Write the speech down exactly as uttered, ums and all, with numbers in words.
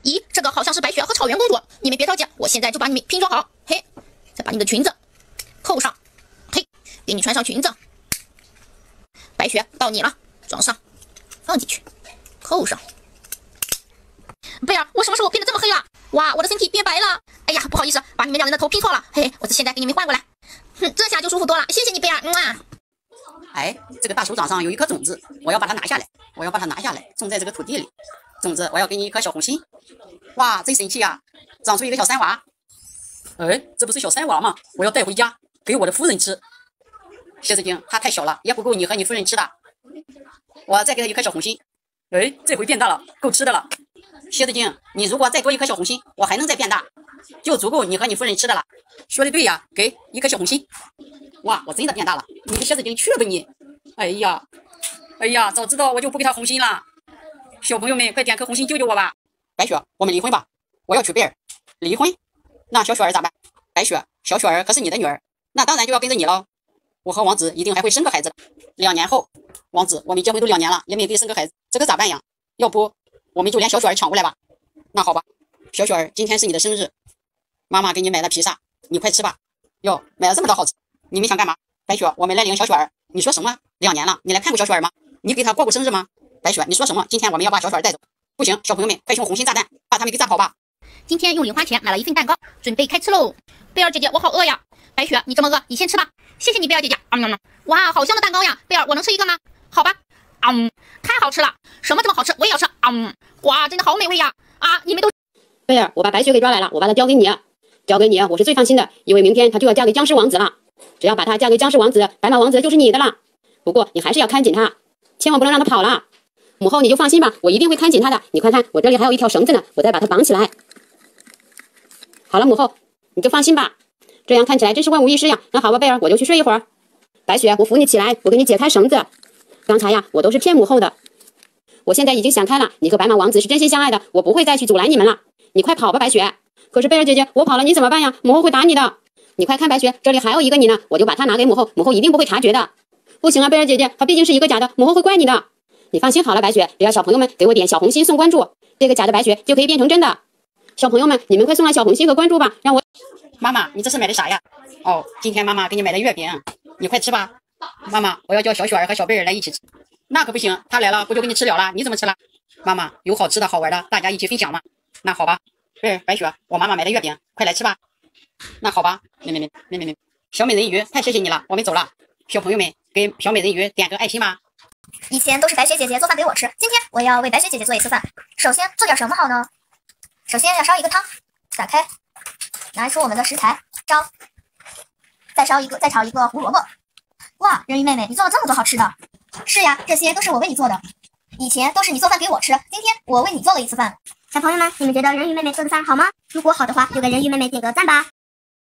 咦，这个好像是白雪和草原公主，你们别着急，我现在就把你们拼装好。嘿，再把你的裙子扣上，嘿，给你穿上裙子。白雪到你了，装上，放进去，扣上。贝尔，我什么时候变得这么黑了？哇，我的身体变白了。哎呀，不好意思，把你们两人的头拼错了。嘿，我现在给你们换过来。哼，这下就舒服多了，谢谢你，贝尔。嗯啊。 哎，这个大手掌上有一颗种子，我要把它拿下来，我要把它拿下来，种在这个土地里。种子，我要给你一颗小红心。哇，真神奇呀、啊，长出一个小山娃。哎，这不是小山娃吗？我要带回家给我的夫人吃。蝎子精，它太小了，也不够你和你夫人吃的。我再给它一颗小红心。哎，这回变大了，够吃的了。蝎子精，你如果再多一颗小红心，我还能再变大，就足够你和你夫人吃的了。说的对呀，给一颗小红心。哇，我真的变大了，你个蝎子精去吧你！哎呀，哎呀，早知道我就不给他红心了。小朋友们，快点颗红心救救我吧！白雪，我们离婚吧，我要娶贝尔。离婚？那小雪儿咋办？白雪，小雪儿可是你的女儿，那当然就要跟着你喽。我和王子一定还会生个孩子的。两年后，王子，我们结婚都两年了，也没给生个孩子，这个咋办呀？要不我们就连小雪儿抢过来吧？那好吧，小雪儿，今天是你的生日，妈妈给你买了披萨，你快吃吧。哟，买了这么多好吃，你们想干嘛？白雪，我们来领小雪儿。你说什么？两年了，你来看过小雪儿吗？你给她过过生日吗？白雪，你说什么？今天我们要把小雪儿带走。不行，小朋友们，快用红心炸弹把他们给炸跑吧。 今天用零花钱买了一份蛋糕，准备开吃喽。贝尔姐姐，我好饿呀。白雪，你这么饿，你先吃吧。谢谢你，贝尔姐姐。嗯嗯嗯，哇，好香的蛋糕呀。贝尔，我能吃一个吗？好吧。嗯，太好吃了，什么这么好吃？我也要吃。嗯，哇，真的好美味呀。啊，你们都。 贝尔，我把白雪给抓来了，我把她交给你，交给你，我是最放心的，因为明天她就要嫁给僵尸王子了。只要把她嫁给僵尸王子，白马王子就是你的了。不过你还是要看紧她，千万不能让她跑了。母后，你就放心吧，我一定会看紧她的。你快看，我这里还有一条绳子呢，我再把它绑起来。好了，母后，你就放心吧。这样看起来真是万无一失呀。那好吧，贝尔，我就去睡一会儿。白雪，我扶你起来，我给你解开绳子。刚才呀，我都是骗母后的。我现在已经想开了，你和白马王子是真心相爱的，我不会再去阻拦你们了。你快跑吧，白雪。可是贝尔姐姐，我跑了你怎么办呀？母后会打你的。你快看，白雪，这里还有一个你呢，我就把它拿给母后，母后一定不会察觉的。不行啊，贝尔姐姐，它毕竟是一个假的，母后会怪你的。你放心好了，白雪，只要小朋友们给我点小红心送关注，这个假的白雪就可以变成真的。小朋友们，你们快送来小红心和关注吧，让我。 妈妈，你这是买的啥呀？哦，今天妈妈给你买的月饼，你快吃吧。妈妈，我要叫小雪儿和小贝儿来一起吃。那可不行，他来了不就给你吃了了？你怎么吃了？妈妈，有好吃的好玩的，大家一起分享嘛。那好吧，贝儿、白雪，我妈妈买的月饼，快来吃吧。那好吧，没没没没没没，小美人鱼，太谢谢你了，我们走了。小朋友们，给小美人鱼点个爱心吧。 以前都是白雪姐姐做饭给我吃，今天我要为白雪姐姐做一次饭。首先做点什么好呢？首先要烧一个汤，打开，拿出我们的食材烧，再烧一个，再炒一个胡萝卜。哇，人鱼妹妹，你做了这么多好吃的。是呀，这些都是我为你做的。以前都是你做饭给我吃，今天我为你做了一次饭。 小朋友们，你们觉得人鱼妹妹做的饭好吗？如果好的话，就给人鱼妹妹点个赞吧。